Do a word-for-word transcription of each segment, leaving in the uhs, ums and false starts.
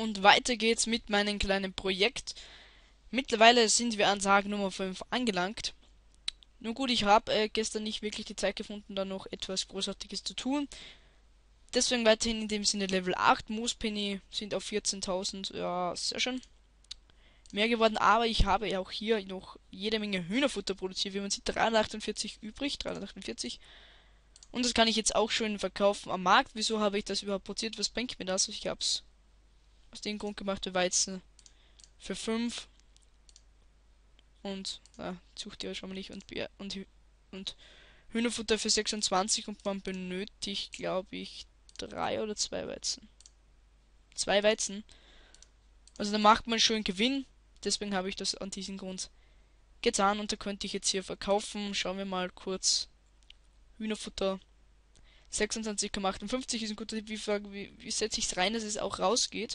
Und weiter geht's mit meinem kleinen Projekt. Mittlerweile sind wir an Tag Nummer fünf angelangt. Nun gut, ich habe äh, gestern nicht wirklich die Zeit gefunden, da noch etwas Großartiges zu tun. Deswegen weiterhin in dem Sinne Level acht. Moospenny sind auf vierzehntausend. Ja, sehr schön. Mehr geworden, aber ich habe ja auch hier noch jede Menge Hühnerfutter produziert. Wie man sieht, dreihundertachtundvierzig übrig. dreihundertachtundvierzig. Und das kann ich jetzt auch schön verkaufen am Markt. Wieso habe ich das überhaupt produziert? Was bringt mir das? Ich habe es aus dem Grund gemacht, der Weizen für fünf und äh, Zuchttiere schon mal nicht und, und, und Hühnerfutter für sechsundzwanzig und man benötigt, glaube ich, drei oder zwei Weizen. Zwei Weizen. Also da macht man schön Gewinn. Deswegen habe ich das an diesem Grund getan und da könnte ich jetzt hier verkaufen. Schauen wir mal kurz. Hühnerfutter. sechsundzwanzig Komma achtundfünfzig ist ein guter Tipp. Wie, wie, wie setze ich es rein, dass es auch rausgeht?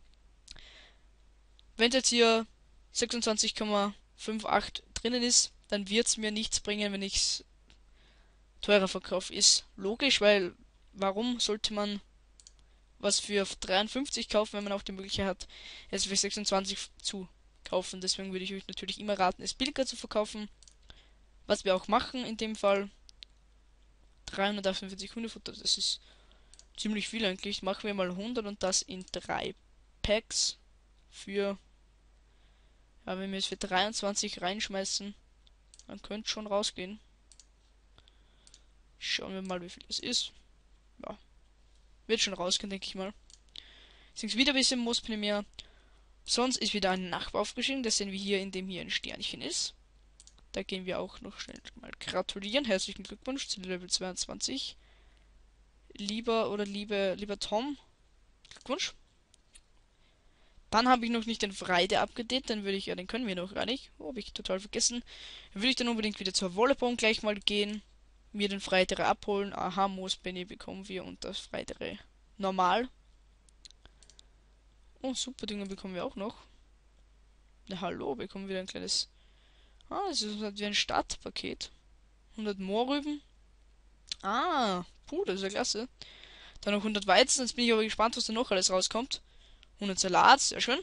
Wenn jetzt hier sechsundzwanzig Komma achtzig drinnen ist, dann wird es mir nichts bringen, wenn ich es teurer verkaufe. Ist logisch, weil warum sollte man was für dreiundfünfzig kaufen, wenn man auch die Möglichkeit hat, es für sechsundzwanzig zu kaufen. Deswegen würde ich euch natürlich immer raten, es billiger zu verkaufen. Was wir auch machen in dem Fall. dreihundertachtundvierzig Hundefutter, das ist ziemlich viel eigentlich. Machen wir mal hundert und das in drei Packs für, ja, wenn wir es für dreiundzwanzig reinschmeißen, dann könnte schon rausgehen. Schauen wir mal, wie viel es ist. Ja, wird schon rausgehen, denke ich mal. Sind wieder ein bisschen Moospenny mehr. Sonst ist wieder ein Nachbar aufgestiegen. Das sehen wir hier, in dem hier ein Sternchen ist. Da gehen wir auch noch schnell mal gratulieren. Herzlichen Glückwunsch zu Level zweiundzwanzig. Lieber oder liebe, lieber Tom, Glückwunsch. Dann habe ich noch nicht den Freide abgedatet, dann würde ich, ja, den können wir noch gar nicht. Oh, habe ich total vergessen. Dann würde ich dann unbedingt wieder zur Wollebomb gleich mal gehen. Mir den Freidere abholen. Aha, Moospenny bekommen wir und das Freidere normal. Oh, super Dinge bekommen wir auch noch. Na, hallo, bekommen wir ein kleines. Ah, das ist halt wie ein Startpaket. hundert Mohrrüben. Ah, puh, das ist ja klasse. Dann noch hundert Weizen. Jetzt bin ich aber gespannt, was da noch alles rauskommt. hundert Salat, sehr schön.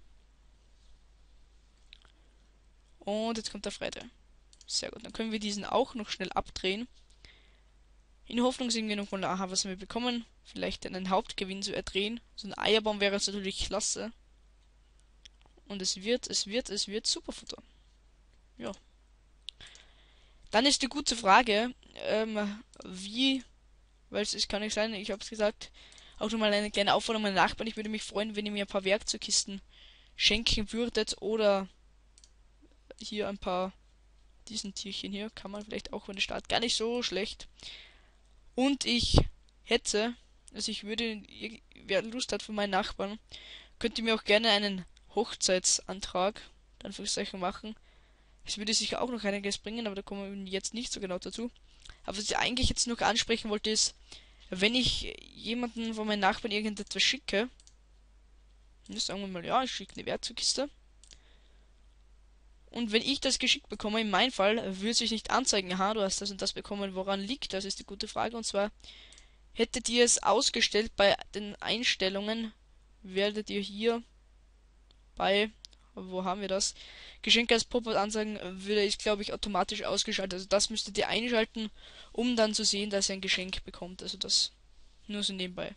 Und jetzt kommt der Freitag. Sehr gut, dann können wir diesen auch noch schnell abdrehen. In Hoffnung sehen wir nochmal, aha, was wir bekommen. Vielleicht einen Hauptgewinn zu erdrehen. So ein Eierbaum wäre jetzt natürlich klasse. Und es wird, es wird, es wird Superfutter. Ja. Dann ist die gute Frage, ähm, wie, weil es ist, kann nicht sein, ich habe es gesagt, auch nochmal eine kleine Aufforderung an meine Nachbarn. Ich würde mich freuen, wenn ihr mir ein paar Werkzeugkisten schenken würdet oder hier ein paar, diesen Tierchen hier, kann man vielleicht auch von der Stadt, gar nicht so schlecht. Und ich hätte, also ich würde, wer Lust hat von meinen Nachbarn, könnt ihr mir auch gerne einen Hochzeitsantrag, dann Anführungszeichen, machen. Es würde sicher auch noch einiges bringen, aber da kommen wir jetzt nicht so genau dazu. Aber was ich eigentlich jetzt noch ansprechen wollte ist, wenn ich jemanden von meinen Nachbarn irgendetwas schicke, sagen wir mal, ja, ich schicke eine Werkzeugkiste. Und wenn ich das geschickt bekomme, in meinem Fall, würde sich nicht anzeigen, aha, du hast das und das bekommen, woran liegt das, ist die gute Frage. Und zwar, hättet ihr es ausgestellt bei den Einstellungen, werdet ihr hier bei, wo haben wir das? Geschenke als Pop-up ansagen, würde ich, glaube ich, automatisch ausgeschaltet. Also das müsstet ihr einschalten, um dann zu sehen, dass ihr ein Geschenk bekommt. Also das nur so nebenbei.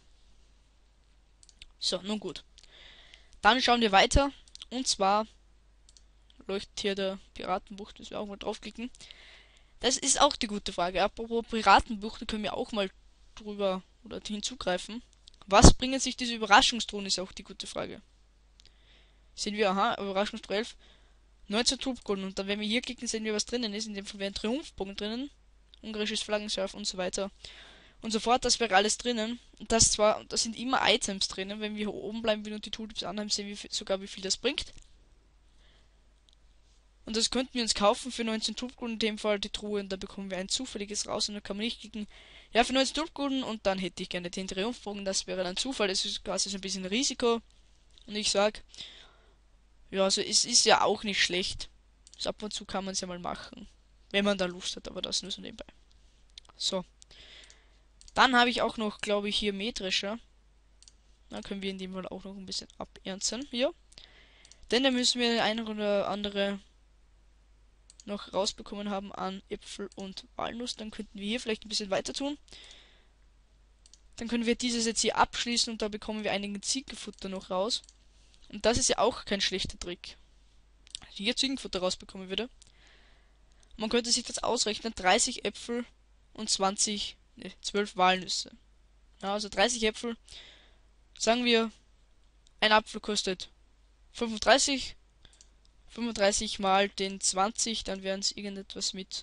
So, nun gut. Dann schauen wir weiter. Und zwar leuchtet hier der Piratenbucht, müssen wir auch mal draufklicken. Das ist auch die gute Frage. Apropos Piratenbucht, da können wir auch mal drüber oder hinzugreifen. Was bringen sich diese Überraschungsdrohnen, ist auch die gute Frage. Sehen wir, aha, Überraschungsdrohne elf, neunzehn Truppgolden. Und dann, wenn wir hier klicken, sehen wir, was drinnen ist. In dem Fall wäre ein Triumphbogen drinnen, ungarisches Flaggenschaf und so weiter. Und so fort, das wäre alles drinnen. Und das zwar, da sind immer Items drinnen. Wenn wir hier oben bleiben und die Tooltips anhaben, sehen wir sogar, wie viel das bringt. Und das könnten wir uns kaufen für neunzehn Truppgolden, in dem Fall die Truhe. Und da bekommen wir ein zufälliges raus. Und dann kann man nicht klicken, ja, für neunzehn Truppgolden. Und dann hätte ich gerne den Triumphbogen. Das wäre dann Zufall. Das ist quasi so ein bisschen Risiko. Und ich sag, ja, also es ist ja auch nicht schlecht. Also ab und zu kann man es ja mal machen. Wenn man da Lust hat, aber das nur so nebenbei. So. Dann habe ich auch noch, glaube ich, hier metrischer. Dann können wir in dem Fall auch noch ein bisschen abernten. Ja. Denn da müssen wir eine oder andere noch rausbekommen haben an Äpfel und Walnuss. Dann könnten wir hier vielleicht ein bisschen weiter tun. Dann können wir dieses jetzt hier abschließen und da bekommen wir einigen Ziegenfutter noch raus. Und das ist ja auch kein schlechter Trick. Hier Ziegenfutter rausbekommen würde. Man könnte sich das ausrechnen, dreißig Äpfel und zwanzig, ne, zwölf Walnüsse. Ja, also dreißig Äpfel, sagen wir, ein Apfel kostet fünfunddreißig, fünfunddreißig mal den zwanzig, dann wären es irgendetwas mit,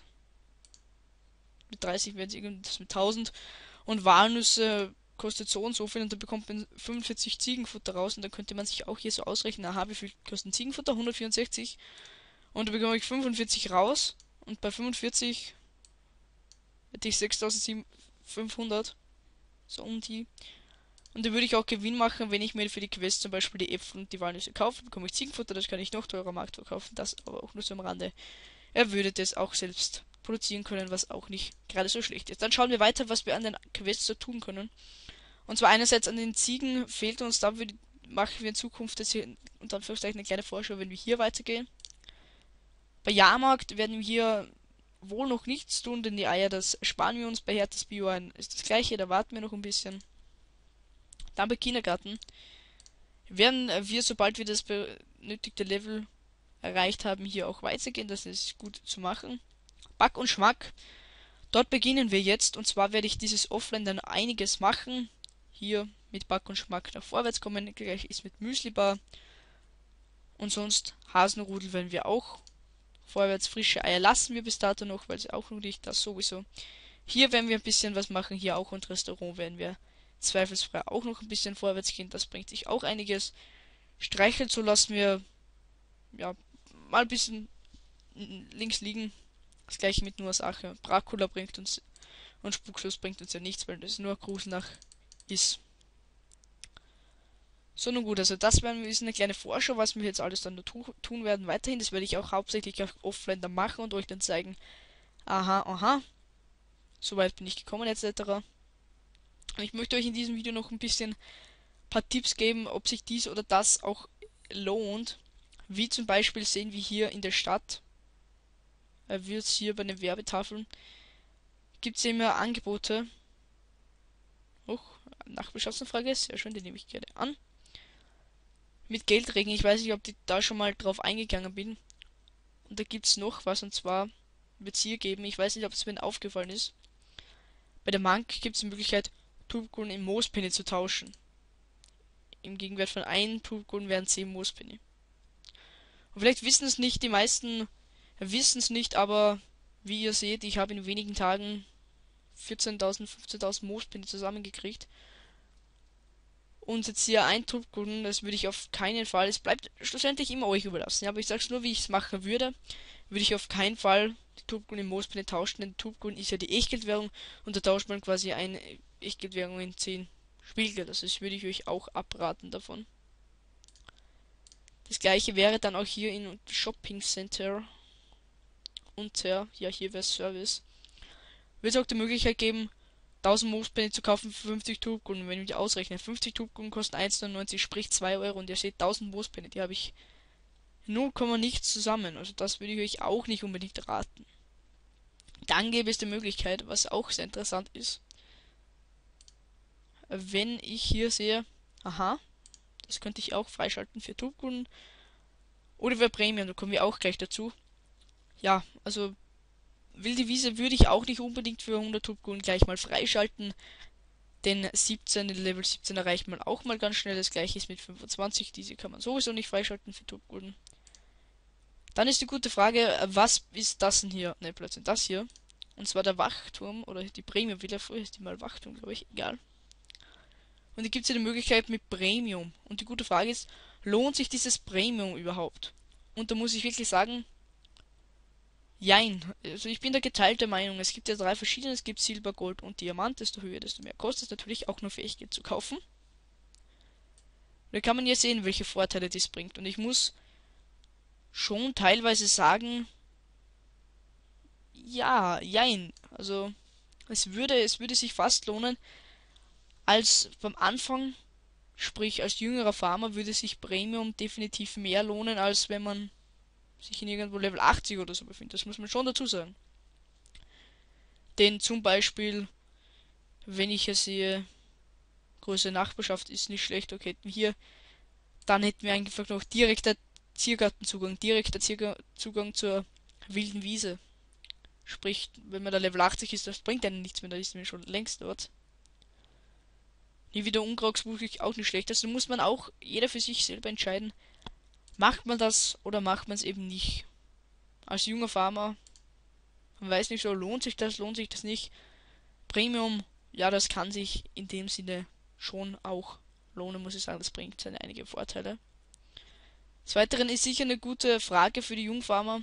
mit dreißig wären es irgendetwas mit tausend und Walnüsse kostet so und so viel und dann bekommt man fünfundvierzig Ziegenfutter raus und dann könnte man sich auch hier so ausrechnen, aha, wie viel kostet Ziegenfutter? hundertvierundsechzig und da bekomme ich fünfundvierzig raus und bei fünfundvierzig hätte ich sechstausendfünfhundert, so um die. Und da würde ich auch Gewinn machen, wenn ich mir für die Quest zum Beispiel die Äpfel und die Walnüsse kaufe, bekomme ich Ziegenfutter, das kann ich noch teurer am Markt verkaufen, das aber auch nur so am Rande. Er würde das auch selbst produzieren können, was auch nicht gerade so schlecht ist. Dann schauen wir weiter, was wir an den Quests so tun können. Und zwar einerseits an den Ziegen fehlt uns, da würde, machen wir in Zukunft jetzt hier unter Anführungszeichen eine kleine Vorschau, wenn wir hier weitergehen. Bei Jahrmarkt werden wir hier wohl noch nichts tun, denn die Eier, das sparen wir uns. Bei Hertes Bio ein ist das gleiche, da warten wir noch ein bisschen. Dann bei Kindergarten werden wir, sobald wir das benötigte Level erreicht haben, hier auch weitergehen. Das ist gut zu machen. Back und Schmack. Dort beginnen wir jetzt. Und zwar werde ich dieses Offline dann einiges machen. Hier mit Back und Schmack nach vorwärts kommen. Gleich ist mit Müsli-Bar. Und sonst Hasenrudel werden wir auch vorwärts. Frische Eier lassen wir bis dato noch, weil sie auch noch nicht das sowieso. Hier werden wir ein bisschen was machen. Hier auch und Restaurant werden wir zweifelsfrei auch noch ein bisschen vorwärts gehen. Das bringt sich auch einiges. Streicheln so lassen wir ja mal ein bisschen links liegen. Das gleiche mit nur Sache. Dracula bringt uns und Spuklos bringt uns ja nichts, weil das nur Gruselnach ist. So, nun gut, also das werden wir, ist eine kleine Vorschau, was wir jetzt alles dann tu tun werden weiterhin. Das werde ich auch hauptsächlich auf offline dann machen und euch dann zeigen, aha, aha, soweit bin ich gekommen et cetera. Und ich möchte euch in diesem Video noch ein bisschen ein paar Tipps geben, ob sich dies oder das auch lohnt. Wie zum Beispiel sehen wir hier in der Stadt, äh, wird es hier bei den Werbetafeln, gibt es immer Angebote. Oh, Nachbarschaftsfrage, sehr schön, die nehme ich gerne an. Mit Geldregen, ich weiß nicht, ob ich da schon mal drauf eingegangen bin. Und da gibt es noch was, und zwar wird es hier geben, ich weiß nicht, ob es mir aufgefallen ist. Bei der Bank gibt es die Möglichkeit, Turbkugeln in Moospenny zu tauschen. Im Gegenwert von einem Turbkugeln wären zehn Moospenny. Und vielleicht wissen es nicht, die meisten wissen es nicht, aber wie ihr seht, ich habe in wenigen Tagen vierzehntausend, fünfzehntausend Moospenny zusammengekriegt. Und jetzt hier ein Turbkugeln, das würde ich auf keinen Fall, es bleibt schlussendlich immer euch überlassen. Ja, aber ich sag's nur, wie ich es machen würde, würde ich auf keinen Fall die Turbkugeln in Moospenny tauschen, denn Turbkugeln ist ja die Echtgeldwährung und da tauscht man quasi eine Echtgeldwährung in zehn Spielgeld. Also das würde ich euch auch abraten davon. Das gleiche wäre dann auch hier in Shopping Center unter, ja hier wäre Service, wird es auch die Möglichkeit geben, tausend Moospenny zu kaufen für fünfzig Turbkugeln. Wenn ich die ausrechne, fünfzig Turbkugeln kosten eins Komma neunundneunzig, sprich zwei Euro und ihr seht tausend Moospenny, die habe ich null Komma nichts zusammen. Also das würde ich euch auch nicht unbedingt raten. Dann gäbe es die Möglichkeit, was auch sehr interessant ist, wenn ich hier sehe, aha, das könnte ich auch freischalten für Turbkugeln oder für Premium, da kommen wir auch gleich dazu. Ja, also Wilde Wiese würde ich auch nicht unbedingt für hundert Turbkugeln gleich mal freischalten, denn siebzehn, den Level siebzehn erreicht man auch mal ganz schnell, das gleiche ist mit fünfundzwanzig, diese kann man sowieso nicht freischalten für Turbkugeln. Dann ist die gute Frage, was ist das denn hier? Ne, plötzlich das hier. Und zwar der Wachturm, oder die Premium Villa, früher ist die mal Wachturm, glaube ich, egal. Und hier gibt es ja die Möglichkeit mit Premium. Und die gute Frage ist, lohnt sich dieses Premium überhaupt? Und da muss ich wirklich sagen, jein. Also ich bin da geteilter Meinung. Es gibt ja drei verschiedene, es gibt Silber, Gold und Diamant. Desto höher, desto mehr kostet es natürlich auch nur für Echtgeld zu kaufen. Und da kann man ja sehen, welche Vorteile dies bringt. Und ich muss schon teilweise sagen, ja, jein. Also es würde, es würde sich fast lohnen, als beim Anfang Sprich, als jüngerer Farmer würde sich Premium definitiv mehr lohnen, als wenn man sich in irgendwo Level achtzig oder so befindet. Das muss man schon dazu sagen. Denn zum Beispiel, wenn ich hier sehe, große Nachbarschaft ist nicht schlecht, okay, hätten wir hier, dann hätten wir einfach noch direkter Ziergartenzugang, direkter Ziergartenzugang zur wilden Wiese. Sprich, wenn man da Level achtzig ist, das bringt einem nichts mehr, da ist man schon längst dort. Nie wieder Unkrautbuch auch nicht schlecht. Also muss man auch jeder für sich selber entscheiden, macht man das oder macht man es eben nicht. Als junger Farmer, man weiß nicht so, lohnt sich das, lohnt sich das nicht. Premium, ja, das kann sich in dem Sinne schon auch lohnen, muss ich sagen, das bringt seine einige Vorteile. Des Weiteren ist sicher eine gute Frage für die Jungfarmer.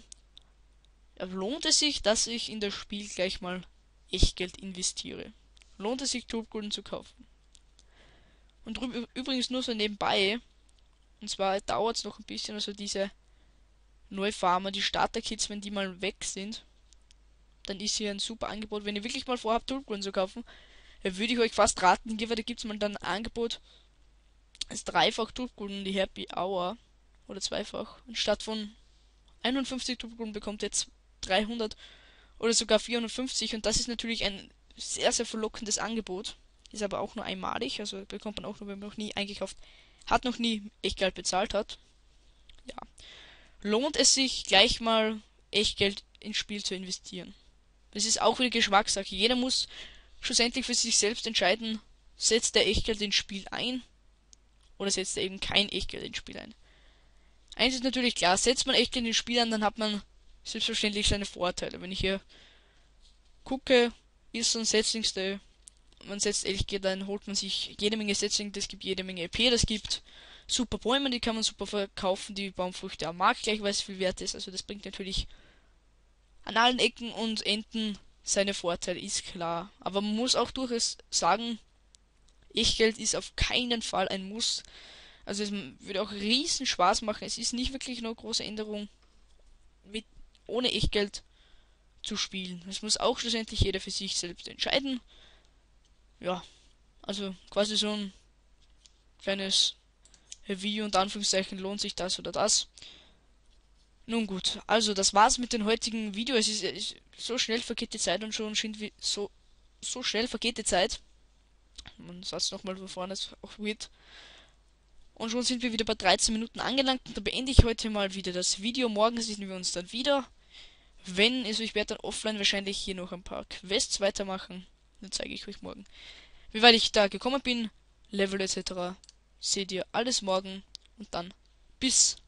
Lohnt es sich, dass ich in das Spiel gleich mal Echtgeld investiere? Lohnt es sich, Tulpgulden zu kaufen? Und übrigens nur so nebenbei, und zwar dauert es noch ein bisschen, also diese Neufarmer, die Starter-Kits, wenn die mal weg sind, dann ist hier ein super Angebot. Wenn ihr wirklich mal vorhabt, Tulpgulden zu kaufen, würde ich euch fast raten, da gibt es mal dann ein Angebot, als dreifach Tulpgulden, die Happy Hour, oder zweifach, anstatt von einundfünfzig Tulpgulden bekommt ihr jetzt dreihundert oder sogar vierhundertfünfzig, und das ist natürlich ein sehr, sehr verlockendes Angebot. Ist aber auch nur einmalig, also bekommt man auch nur, wenn man noch nie eingekauft hat, noch nie Echtgeld bezahlt hat. Ja. Lohnt es sich, gleich mal Echtgeld ins Spiel zu investieren? Das ist auch wieder Geschmackssache. Jeder muss schlussendlich für sich selbst entscheiden, setzt er Echtgeld ins Spiel ein oder setzt er eben kein Echtgeld ins Spiel ein. Eins ist natürlich klar, setzt man Echtgeld ins Spiel an, dann hat man selbstverständlich seine Vorteile. Wenn ich hier gucke, ist so ein Setzlings Day, man setzt Echtgeld ein, holt man sich jede Menge Setzlinge, das gibt jede Menge E P, das gibt super Bäume, die kann man super verkaufen, die Baumfrüchte am Markt gleich, weil es viel wert ist. Also das bringt natürlich an allen Ecken und Enden seine Vorteile, ist klar. Aber man muss auch durchaus sagen, Echtgeld ist auf keinen Fall ein Muss. Also es würde auch riesen Spaß machen. Es ist nicht wirklich eine große Änderung, mit ohne Echtgeld zu spielen. Das muss auch schlussendlich jeder für sich selbst entscheiden. Ja, also quasi so ein kleines Video und Anführungszeichen, lohnt sich das oder das. Nun gut, also das war's mit dem heutigen Video. Es ist, ist so schnell vergeht die Zeit und schon sind wir so so schnell vergeht die Zeit. Man sagt es nochmal von vorne, ist auch weird. Und schon sind wir wieder bei dreizehn Minuten angelangt. Und da beende ich heute mal wieder das Video. Morgen sehen wir uns dann wieder. Wenn, also ich werde dann offline wahrscheinlich hier noch ein paar Quests weitermachen. Dann zeige ich euch morgen, wie weit ich da gekommen bin. Level et cetera. Seht ihr alles morgen. Und dann bis